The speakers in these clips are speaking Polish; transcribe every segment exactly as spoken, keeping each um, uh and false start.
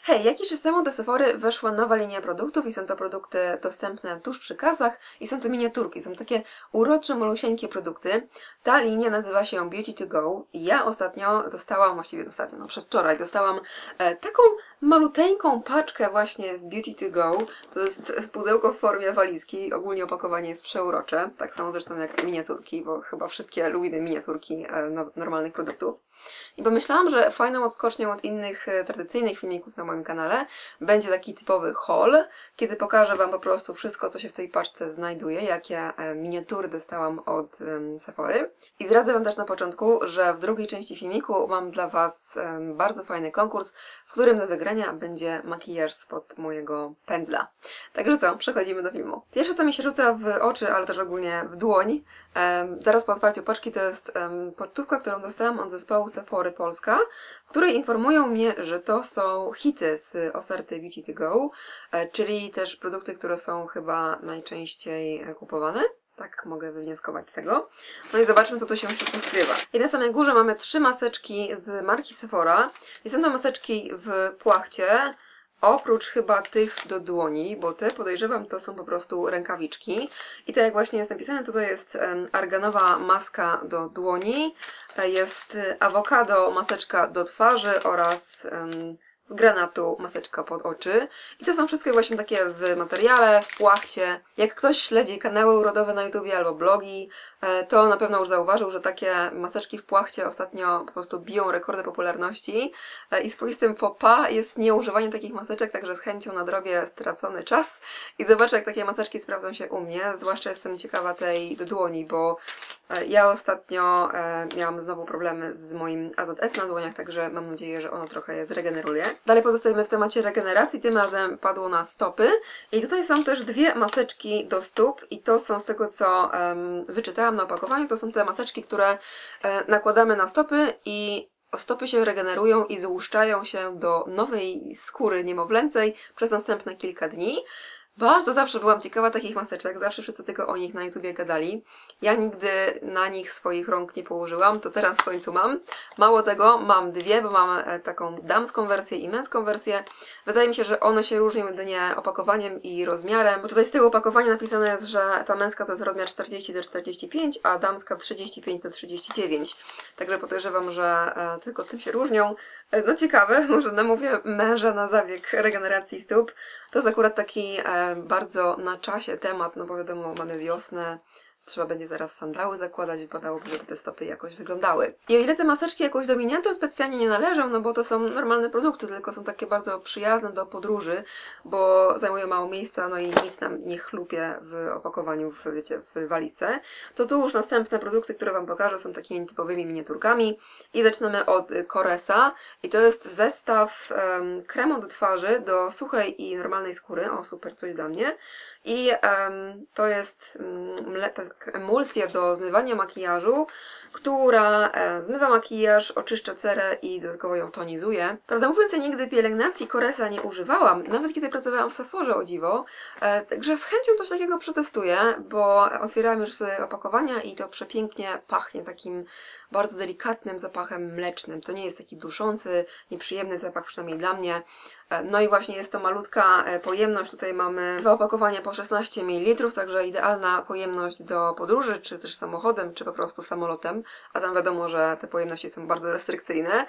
Hej, jakiś czas temu do Sephory weszła nowa linia produktów i są to produkty dostępne tuż przy kasach i są to miniaturki, są takie urocze, malusieńkie produkty. Ta linia nazywa się Beauty to Go i ja ostatnio dostałam, właściwie ostatnio, no przedwczoraj dostałam e, taką maluteńką paczkę właśnie z Beauty to Go. To jest pudełko w formie walizki, ogólnie opakowanie jest przeurocze, tak samo zresztą jak miniaturki, bo chyba wszystkie lubimy miniaturki e, no, normalnych produktów. I pomyślałam, że fajną odskocznią od innych e, tradycyjnych filmików na moim kanale będzie taki typowy haul, kiedy pokażę Wam po prostu wszystko, co się w tej paczce znajduje, jakie e, miniatury dostałam od e, Sephory. I zdradzę Wam też na początku, że w drugiej części filmiku mam dla Was e, bardzo fajny konkurs, w którym do wygrania będzie makijaż spod mojego pędzla. Także co, przechodzimy do filmu. Pierwsze, co mi się rzuca w oczy, ale też ogólnie w dłoń, e, zaraz po otwarciu paczki, to jest e, pocztówka, którą dostałam od zespołu Sephory Polska, w której informują mnie, że to są hity z oferty Beauty to Go, e, czyli też produkty, które są chyba najczęściej kupowane. Tak mogę wywnioskować z tego. No i zobaczmy, co tu się w środku skrywa. I na samej górze mamy trzy maseczki z marki Sephora. I są to maseczki w płachcie, oprócz chyba tych do dłoni, bo te, podejrzewam, to są po prostu rękawiczki. I tak jak właśnie jest napisane, to to jest um, arganowa maska do dłoni, jest awokado maseczka do twarzy oraz um, z granatu maseczka pod oczy. I to są wszystkie właśnie takie w materiale, w płachcie. Jak ktoś śledzi kanały urodowe na YouTubie albo blogi, to na pewno już zauważył, że takie maseczki w płachcie ostatnio po prostu biją rekordy popularności i swoistym faux pas jest nieużywanie takich maseczek, także z chęcią nadrobię stracony czas i zobaczę, jak takie maseczki sprawdzą się u mnie. Zwłaszcza jestem ciekawa tej do dłoni, bo ja ostatnio miałam znowu problemy z moim A Z S na dłoniach, także mam nadzieję, że ono trochę je zregeneruje. Dalej pozostajemy w temacie regeneracji, tym razem padło na stopy i tutaj są też dwie maseczki do stóp i to są z tego, co um, wyczytałam na opakowaniu, to są te maseczki, które e, nakładamy na stopy i stopy się regenerują i złuszczają się do nowej skóry niemowlęcej przez następne kilka dni. Bardzo zawsze byłam ciekawa takich maseczek, zawsze wszyscy tylko o nich na YouTubie gadali. Ja nigdy na nich swoich rąk nie położyłam, to teraz w końcu mam. Mało tego, mam dwie, bo mam taką damską wersję i męską wersję. Wydaje mi się, że one się różnią jedynie opakowaniem i rozmiarem, bo tutaj z tego opakowania napisane jest, że ta męska to jest rozmiar czterdzieści do czterdziestu pięciu, a damska trzydzieści pięć do trzydziestu dziewięciu. Także podejrzewam, że e, tylko tym się różnią. No ciekawe, może namówię męża na zabieg regeneracji stóp. To jest akurat taki e, bardzo na czasie temat, no bo wiadomo, mamy wiosnę, trzeba będzie zaraz sandały zakładać, wypadałoby, żeby te stopy jakoś wyglądały. I o ile te maseczki jakoś do miniatur specjalnie nie należą, no bo to są normalne produkty, tylko są takie bardzo przyjazne do podróży, bo zajmują mało miejsca, no i nic nam nie chlupie w opakowaniu, w, wiecie, w walizce, to tu już następne produkty, które Wam pokażę, są takimi typowymi miniaturkami. I zaczynamy od Coresa i to jest zestaw um, kremu do twarzy, do suchej i normalnej skóry. O, super, coś dla mnie. I um, to jest um, emulsja do zmywania makijażu, która e, zmywa makijaż, oczyszcza cerę i dodatkowo ją tonizuje. Prawdę mówiąc, ja nigdy pielęgnacji Coresa nie używałam, nawet kiedy pracowałam w Sephorze, o dziwo. E, także z chęcią coś takiego przetestuję, bo otwierałam już sobie opakowania i to przepięknie pachnie takim bardzo delikatnym zapachem mlecznym. To nie jest taki duszący, nieprzyjemny zapach, przynajmniej dla mnie. No i właśnie jest to malutka pojemność. Tutaj mamy dwa opakowania po szesnaście mililitrów, także idealna pojemność do podróży, czy też samochodem, czy po prostu samolotem. A tam wiadomo, że te pojemności są bardzo restrykcyjne.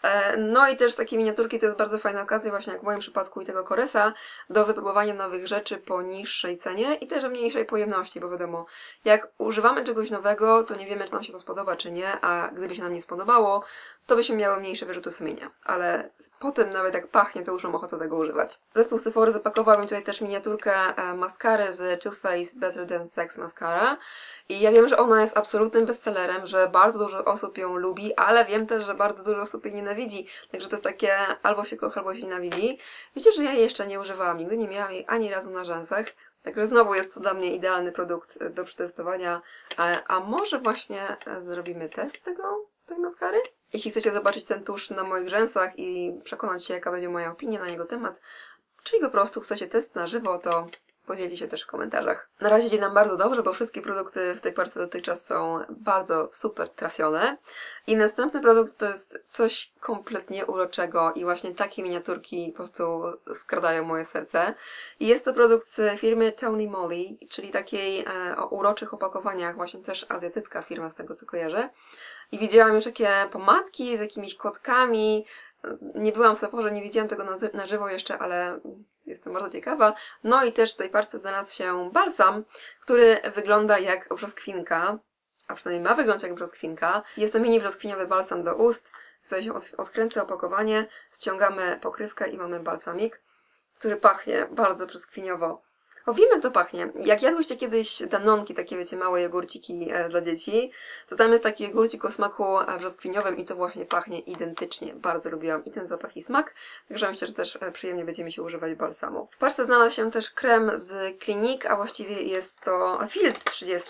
No i też takie miniaturki to jest bardzo fajna okazja, właśnie jak w moim przypadku i tego Coresa, do wypróbowania nowych rzeczy po niższej cenie i też mniejszej pojemności, bo wiadomo, jak używamy czegoś nowego, to nie wiemy, czy nam się to spodoba, czy nie, a gdyby się nam nie spodobało, to byśmy miały mniejsze wyrzuty sumienia. Ale potem nawet jak pachnie, to już mam ochotę tego używać. Zespół Sephory zapakował mi tutaj też miniaturkę e, maskary z Too Faced Better Than Sex Mascara. I ja wiem, że ona jest absolutnym bestsellerem, że bardzo dużo osób ją lubi, ale wiem też, że bardzo dużo osób jej nienawidzi. Także to jest takie albo się kocha, albo się nienawidzi. Wiecie, że ja jej jeszcze nie używałam, nigdy nie miałam jej ani razu na rzęsach. Także znowu jest to dla mnie idealny produkt do przetestowania. A, a może właśnie zrobimy test tego, tej maskary? Jeśli chcecie zobaczyć ten tusz na moich rzęsach i przekonać się, jaka będzie moja opinia na jego temat, czyli po prostu chcecie test na żywo, to podzielcie się też w komentarzach. Na razie idzie nam bardzo dobrze, bo wszystkie produkty w tej parce dotychczas są bardzo super trafione. I następny produkt to jest coś kompletnie uroczego i właśnie takie miniaturki po prostu skradają moje serce. I jest to produkt z firmy Tony Moly, czyli takiej e, o uroczych opakowaniach, właśnie też azjatycka firma z tego co kojarzę. I widziałam już takie pomadki z jakimiś kotkami. Nie byłam w Sephorze, nie widziałam tego na, na żywo jeszcze, ale jestem bardzo ciekawa. No i też w tej parce znalazł się balsam, który wygląda jak brzoskwinka, a przynajmniej ma wyglądać jak brzoskwinka. Jest to mini brzoskwiniowy balsam do ust. Tutaj się od, odkręca opakowanie, ściągamy pokrywkę i mamy balsamik, który pachnie bardzo brzoskwiniowo. O, wiem jak to pachnie. Jak jadłyście kiedyś danonki, takie wiecie, małe jogurciki e, dla dzieci, to tam jest taki jogurcik o smaku e, brzoskwiniowym i to właśnie pachnie identycznie. Bardzo lubiłam i ten zapach i smak, także myślę, że też e, przyjemnie będzie mi się używać balsamu. W parce znalazł się też krem z Clinique, a właściwie jest to filtr trzydzieści.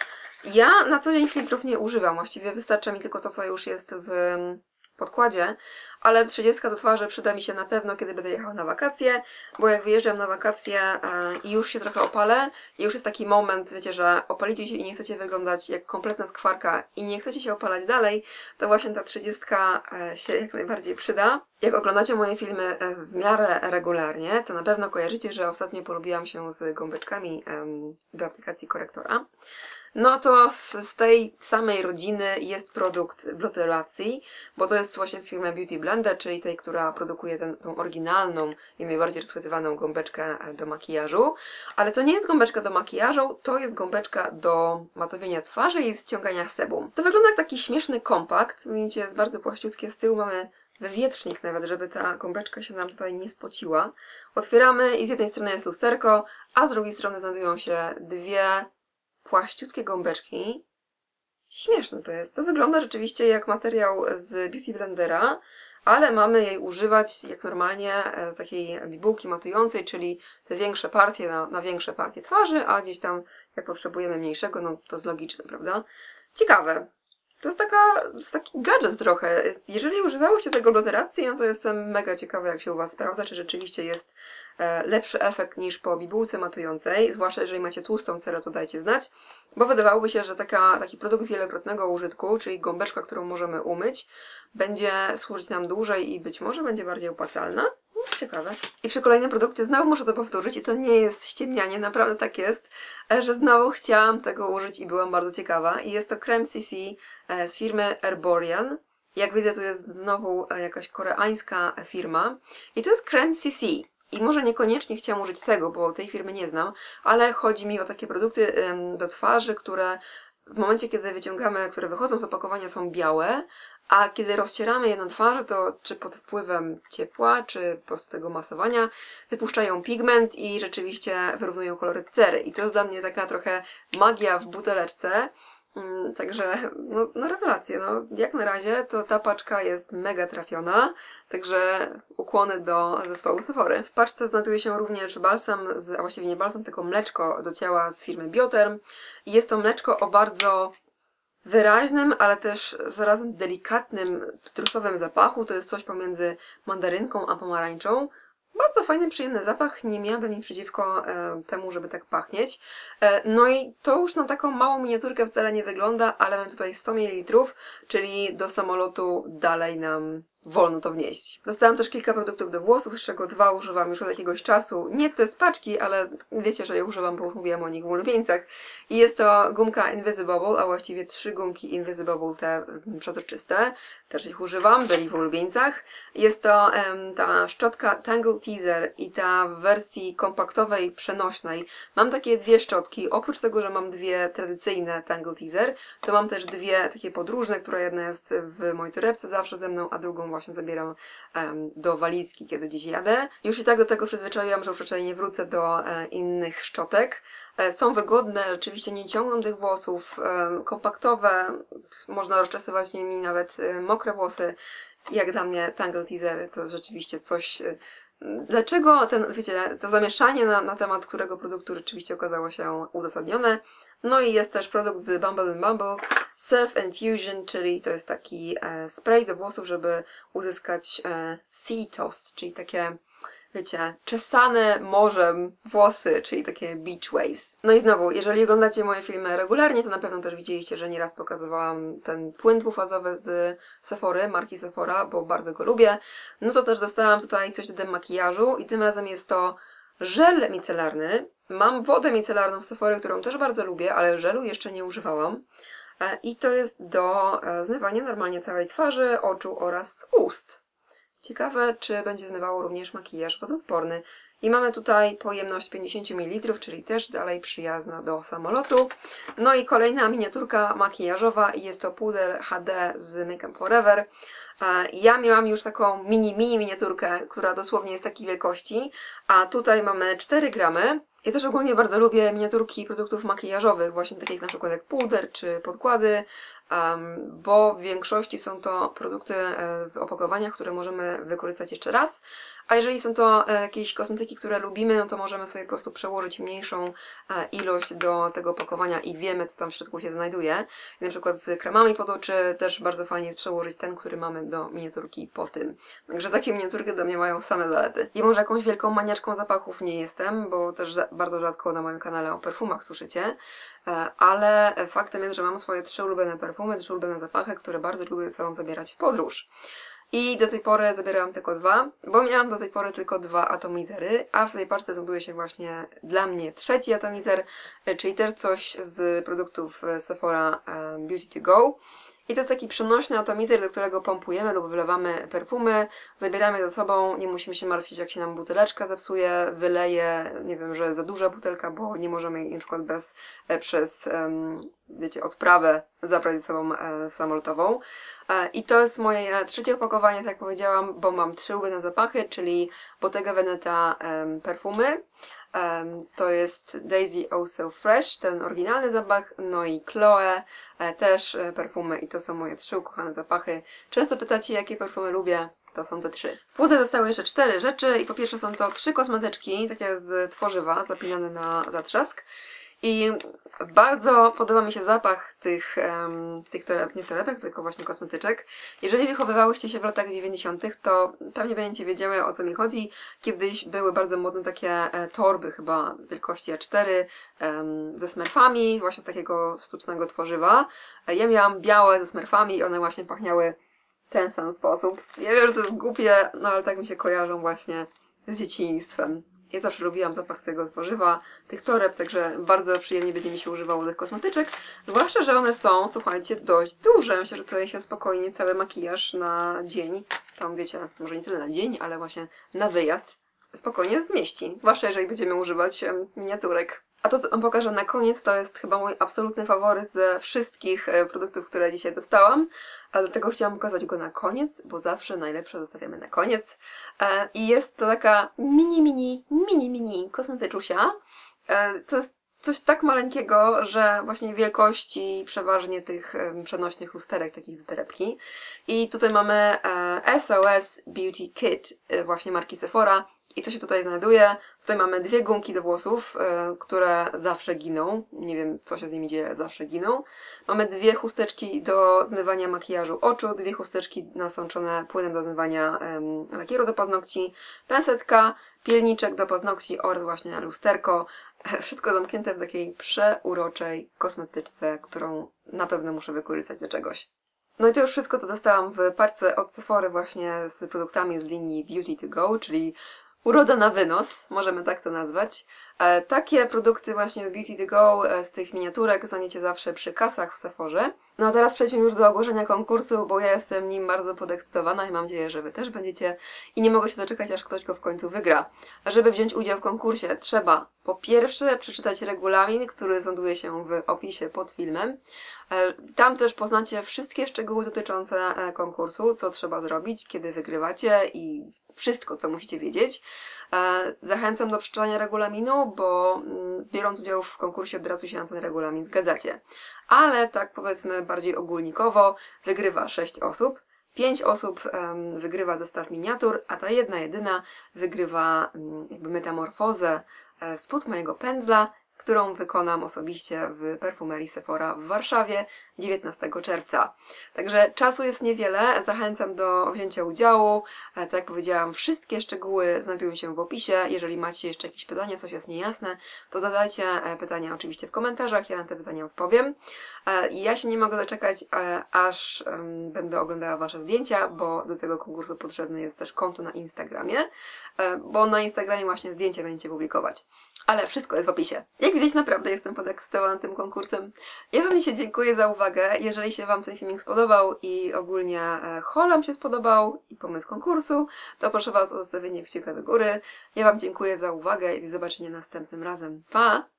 Ja na co dzień filtrów nie używam, właściwie wystarcza mi tylko to, co już jest w podkładzie, ale trzydziestka do twarzy przyda mi się na pewno, kiedy będę jechała na wakacje, bo jak wyjeżdżam na wakacje e, i już się trochę opalę, i już jest taki moment, wiecie, że opalicie się i nie chcecie wyglądać jak kompletna skwarka i nie chcecie się opalać dalej, to właśnie ta trzydziestka e, się jak najbardziej przyda. Jak oglądacie moje filmy e, w miarę regularnie, to na pewno kojarzycie, że ostatnio polubiłam się z gąbeczkami e, do aplikacji korektora. No to z tej samej rodziny jest produkt Bloteracji, bo to jest właśnie z firmy Beauty Blender, czyli tej, która produkuje ten, tą oryginalną i najbardziej rozchwytywaną gąbeczkę do makijażu. Ale to nie jest gąbeczka do makijażu, to jest gąbeczka do matowienia twarzy i ściągania sebum. To wygląda jak taki śmieszny kompakt, widzicie, jest bardzo płaściutkie, z tyłu mamy wywietrznik nawet, żeby ta gąbeczka się nam tutaj nie spociła. Otwieramy i z jednej strony jest lusterko, a z drugiej strony znajdują się dwie płaściutkie gąbeczki. Śmieszne to jest. To wygląda rzeczywiście jak materiał z Beauty Blendera, ale mamy jej używać jak normalnie e, takiej bibułki matującej, czyli te większe partie na, na większe partie twarzy, a gdzieś tam jak potrzebujemy mniejszego, no to jest logiczne, prawda? Ciekawe. To jest, taka, to jest taki gadżet trochę. Jeżeli używałyście tego Bloteracji, no to jestem mega ciekawa, jak się u Was sprawdza, czy rzeczywiście jest e, lepszy efekt niż po bibułce matującej, zwłaszcza jeżeli macie tłustą cerę, to dajcie znać, bo wydawałoby się, że taka, taki produkt wielokrotnego użytku, czyli gąbeczka, którą możemy umyć, będzie służyć nam dłużej i być może będzie bardziej opłacalna. Ciekawe. I przy kolejnym produkcie znowu muszę to powtórzyć i to nie jest ściemnianie, naprawdę tak jest, że znowu chciałam tego użyć i byłam bardzo ciekawa. I jest to krem C C z firmy Herborian. Jak widzę, to jest znowu jakaś koreańska firma. I to jest krem C C. I może niekoniecznie chciałam użyć tego, bo tej firmy nie znam, ale chodzi mi o takie produkty do twarzy, które w momencie, kiedy wyciągamy, które wychodzą z opakowania, są białe, a kiedy rozcieramy je na twarzy, to czy pod wpływem ciepła, czy po prostu tego masowania, wypuszczają pigment i rzeczywiście wyrównują kolory cery. I to jest dla mnie taka trochę magia w buteleczce. Także, no, no rewelacje, no jak na razie to ta paczka jest mega trafiona, także ukłony do zespołu Sephory. W paczce znajduje się również balsam, z, a właściwie nie balsam, tylko mleczko do ciała z firmy Bioterm. I jest to mleczko o bardzo wyraźnym, ale też zarazem delikatnym, cytrusowym zapachu. To jest coś pomiędzy mandarynką a pomarańczą. Bardzo fajny, przyjemny zapach, nie miałabym nic przeciwko e, temu, żeby tak pachnieć. E, no i to już na taką małą miniaturkę wcale nie wygląda, ale mam tutaj sto mililitrów, czyli do samolotu dalej nam wolno to wnieść. Dostałam też kilka produktów do włosów, z czego dwa używam już od jakiegoś czasu. Nie te z paczki, ale wiecie, że je używam, bo już mówiłam o nich w ulubieńcach. I jest to gumka Invisible, a właściwie trzy gumki Invisible, te przezroczyste. Też ich używam, byli w ulubieńcach. Jest to em, ta szczotka Tangle Teaser i ta w wersji kompaktowej, przenośnej. Mam takie dwie szczotki. Oprócz tego, że mam dwie tradycyjne Tangle Teaser, to mam też dwie takie podróżne, która jedna jest w mojej torebce zawsze ze mną, a drugą właśnie zabieram um, do walizki, kiedy gdzieś jadę. Już i tak do tego przyzwyczaiłam, że już raczej nie wrócę do e, innych szczotek. E, są wygodne, oczywiście nie ciągną tych włosów, e, kompaktowe, można rozczesywać nimi nawet e, mokre włosy. Jak dla mnie Tangle Teaser to jest rzeczywiście coś... E, dlaczego ten, wiecie, to zamieszanie na, na temat którego produktu rzeczywiście okazało się uzasadnione. No i jest też produkt z Bumble and Bumble Self Infusion, czyli to jest taki e, spray do włosów, żeby uzyskać e, Sea Toast, czyli takie wiecie, czesane morzem włosy, czyli takie beach waves. No i znowu, jeżeli oglądacie moje filmy regularnie, to na pewno też widzieliście, że nieraz pokazywałam ten płyn dwufazowy z Sephory, marki Sephora, bo bardzo go lubię. No to też dostałam tutaj coś do demakijażu i tym razem jest to żel micelarny. Mam wodę micelarną z Sephory, którą też bardzo lubię, ale żelu jeszcze nie używałam. I to jest do zmywania normalnie całej twarzy, oczu oraz ust. Ciekawe, czy będzie zmywało również makijaż wodoodporny. I mamy tutaj pojemność pięćdziesiąt mililitrów, czyli też dalej przyjazna do samolotu. No i kolejna miniaturka makijażowa i jest to puder H D z Make Up For Ever. Ja miałam już taką mini, mini miniaturkę, która dosłownie jest takiej wielkości, a tutaj mamy cztery gramy. Ja też ogólnie bardzo lubię miniaturki produktów makijażowych, właśnie takich na przykład jak puder czy podkłady, um, bo w większości są to produkty w opakowaniach, które możemy wykorzystać jeszcze raz, a jeżeli są to jakieś kosmetyki, które lubimy, no to możemy sobie po prostu przełożyć mniejszą ilość do tego opakowania i wiemy, co tam w środku się znajduje. I na przykład z kremami pod oczy też bardzo fajnie jest przełożyć ten, który mamy do miniaturki po tym. Także takie miniaturki do mnie mają same zalety. I może jakąś wielką maniaczką zapachów nie jestem, bo też bardzo rzadko na moim kanale o perfumach słyszycie, ale faktem jest, że mam swoje trzy ulubione perfumy, trzy ulubione zapachy, które bardzo lubię ze sobą zabierać w podróż. I do tej pory zabierałam tylko dwa, bo miałam do tej pory tylko dwa atomizery, a w tej parce znajduje się właśnie dla mnie trzeci atomizer, czyli też coś z produktów Sephora Beauty to Go. I to jest taki przenośny atomizer, do którego pompujemy lub wylewamy perfumy, zabieramy ze sobą, nie musimy się martwić, jak się nam buteleczka zepsuje, wyleje, nie wiem, że za duża butelka, bo nie możemy jej na przykład bez, przez, wiecie, odprawę zabrać ze sobą samolotową. I to jest moje trzecie opakowanie, tak jak powiedziałam, bo mam trzy ulubione zapachy, czyli Bottega Veneta perfumy. Um, to jest Daisy Oh So Fresh, ten oryginalny zapach, no i Chloe, e, też e, perfumy i to są moje trzy ukochane zapachy. Często pytacie, jakie perfumy lubię, to są te trzy. W pudle zostały jeszcze cztery rzeczy i po pierwsze są to trzy kosmetyczki, takie z tworzywa, zapinane na zatrzask. I bardzo podoba mi się zapach tych, um, tych toreb, nie torebek, tylko właśnie kosmetyczek. Jeżeli wychowywałyście się w latach dziewięćdziesiątych, to pewnie będziecie wiedziały, o co mi chodzi. Kiedyś były bardzo modne takie e, torby, chyba wielkości A cztery, um, ze smerfami, właśnie takiego sztucznego tworzywa. E, ja miałam białe ze smerfami i one właśnie pachniały w ten sam sposób. Ja wiem, że to jest głupie, no ale tak mi się kojarzą właśnie z dzieciństwem. Ja zawsze lubiłam zapach tego tworzywa, tych toreb, także bardzo przyjemnie będzie mi się używało tych kosmetyczek. Zwłaszcza, że one są, słuchajcie, dość duże. Myślę, że tutaj się spokojnie cały makijaż na dzień, tam wiecie, może nie tyle na dzień, ale właśnie na wyjazd, spokojnie zmieści. Zwłaszcza, jeżeli będziemy używać miniaturek. A to, co Wam pokażę na koniec, to jest chyba mój absolutny faworyt ze wszystkich produktów, które dzisiaj dostałam. A dlatego chciałam pokazać go na koniec, bo zawsze najlepsze zostawiamy na koniec. I jest to taka mini, mini, mini, mini kosmetyczusia. To jest coś tak maleńkiego, że właśnie wielkości przeważnie tych przenośnych lusterek, takich do torebki. I tutaj mamy S O S Beauty Kit właśnie marki Sephora. I co się tutaj znajduje? Tutaj mamy dwie gumki do włosów, yy, które zawsze giną. Nie wiem, co się z nimi dzieje, zawsze giną. Mamy dwie chusteczki do zmywania makijażu oczu, dwie chusteczki nasączone płynem do zmywania yy, lakieru do paznokci, pensetka, pilniczek do paznokci oraz właśnie lusterko. Wszystko zamknięte w takiej przeuroczej kosmetyczce, którą na pewno muszę wykorzystać do czegoś. No i to już wszystko, co dostałam w parce od Sephory właśnie z produktami z linii Beauty to Go, czyli uroda na wynos, możemy tak to nazwać. E, takie produkty właśnie z Beauty to Go, e, z tych miniaturek znajdziecie zawsze przy kasach w Sephorze. No a teraz przejdźmy już do ogłoszenia konkursu, bo ja jestem nim bardzo podekscytowana i mam nadzieję, że Wy też będziecie i nie mogę się doczekać, aż ktoś go w końcu wygra. A żeby wziąć udział w konkursie, trzeba po pierwsze przeczytać regulamin, który znajduje się w opisie pod filmem. Tam też poznacie wszystkie szczegóły dotyczące konkursu, co trzeba zrobić, kiedy wygrywacie i wszystko, co musicie wiedzieć. Zachęcam do przeczytania regulaminu, bo biorąc udział w konkursie od razu się na ten regulamin zgadzacie. Ale tak powiedzmy bardziej ogólnikowo, wygrywa sześć osób. Pięć osób um, wygrywa zestaw miniatur, a ta jedna jedyna wygrywa um, jakby metamorfozę e, spod mojego pędzla którą wykonam osobiście w perfumerii Sephora w Warszawie dziewiętnastego czerwca. Także czasu jest niewiele, zachęcam do wzięcia udziału. Tak jak powiedziałam, wszystkie szczegóły znajdują się w opisie. Jeżeli macie jeszcze jakieś pytania, coś jest niejasne, to zadajcie pytania oczywiście w komentarzach, ja na te pytania odpowiem. Ja się nie mogę doczekać, aż będę oglądała Wasze zdjęcia, bo do tego konkursu potrzebne jest też konto na Instagramie, bo na Instagramie właśnie zdjęcia będziecie publikować. Ale wszystko jest w opisie. Jak widać, naprawdę jestem podekscytowana tym konkursem. Ja Wam dzisiaj dziękuję za uwagę. Jeżeli się Wam ten filmik spodobał i ogólnie haul Wam się spodobał i pomysł konkursu, to proszę Was o zostawienie kciuka do góry. Ja Wam dziękuję za uwagę i do zobaczenia następnym razem. Pa!